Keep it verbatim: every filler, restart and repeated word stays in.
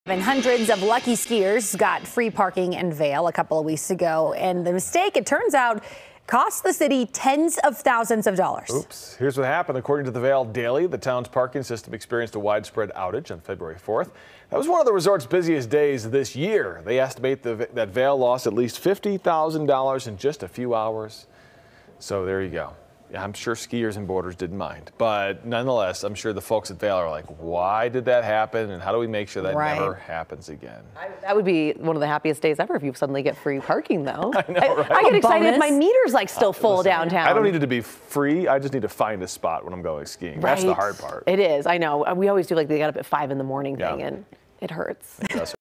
And hundreds of lucky skiers got free parking in Vail a couple of weeks ago, and the mistake, it turns out, cost the city tens of thousands of dollars. Oops. Here's what happened. According to the Vail Daily, the town's parking system experienced a widespread outage on February fourth. That was one of the resort's busiest days this year. They estimate the, that Vail lost at least fifty thousand dollars in just a few hours. So there you go. Yeah, I'm sure skiers and boarders didn't mind, but nonetheless, I'm sure the folks at Vail are like, why did that happen, and how do we make sure that right. never happens again? I, that would be one of the happiest days ever if you suddenly get free parking, though. I know, right? I, I get excited if my meter's like still uh, full listen, downtown. I don't need it to be free. I just need to find a spot when I'm going skiing. Right. That's the hard part. It is. I know. We always do like the get up at five in the morning yeah. thing, and it hurts.